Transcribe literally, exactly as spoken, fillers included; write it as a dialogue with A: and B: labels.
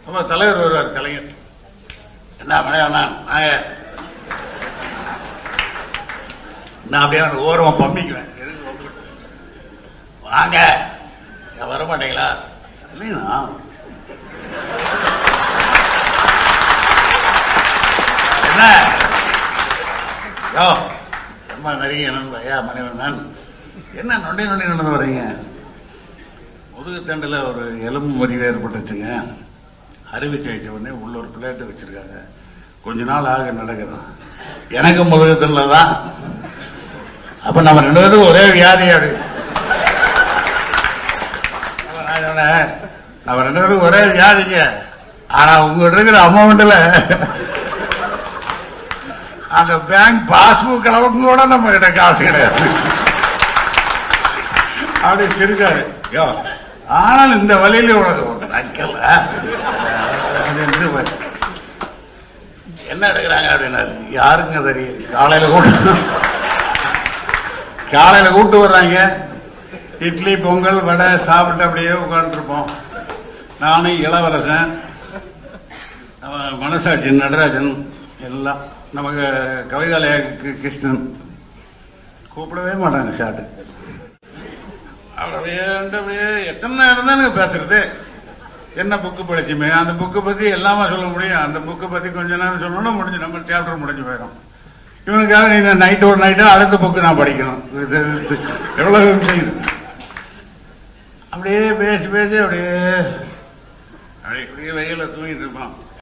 A: அப்ப தலைவர் வருவார் கலைஞர். என்ன மனைவண்ணா நாங்க நான் அப்படியே ஓரமா பம்பிக்குவேன். வாங்க வர மாட்டீங்களா? இல்லையா என்ன யோ ரொம்ப நிறைய ஐயா மனைவன் என்ன நொண்டி நொண்டி நடந்து வர்றீங்க? முதுகுத்தண்டில் ஒரு எலும்பு முறிவு ஏற்பட்டுச்சுங்க. அறுவை சிகிச்சை உடனே உள்ள ஒரு பிளேட்டு வச்சிருக்காங்க. கொஞ்ச நாள் ஆக நடக்கிறோம். எனக்கு முதுகுத்தண்டில் தான். அப்ப நம்ம ரெண்டு பேரும் ஒரே வியாதி. அப்படி நான் சொன்னேன் நம்ம ரெண்டு பேரும் ஒரே வியாதிங்க. ஆனா உங்ககிட்ட இருக்கிற அமௌண்ட்ல அந்த பேங்க் பாஸ்புக் அளவுக்கு கூட நம்ம கிட்ட காசு கிடையாது. அப்படி சிரிச்சாரு. யோ ஆனால் இந்த வழியில உனக்கு நக்கல என்ன எடுக்கிறாங்க அப்படின்னாரு. யாருங்க தெரியும்? காலையில கூட்டு காலையில கூட்டு வர்றாங்க. இட்லி பொங்கல் வடை சாப்பிட்டு அப்படியே உட்காந்துருப்போம். நானும் இளவரசன், மனசாட்சி நடராஜன், எல்லாம் நமக்கு கவிதாலய கிருஷ்ணன் கூப்பிடவே மாட்டாங்க ஷாட்டு. அப்படியே அப்படியே எத்தனை நேரம் தான் பேசுறது? என்ன புக்கு படிச்சுமே அந்த புக்கை பத்தி எல்லாமே சொல்ல முடியும். அந்த புக்கை பத்தி கொஞ்ச நேரம் சொல்லணும், முடிஞ்சு நம்ம சாப்டர் முடிஞ்சு போயிடும். இவனுக்காக நீ நைட் ஒரு நைட்டு அடுத்த புக்கு நான் படிக்கணும். எவ்வளவு செய்யுது? அப்படியே பேசி பேசி அப்படியே அப்படியே வெயில தூங்கிட்டு இருப்பான்.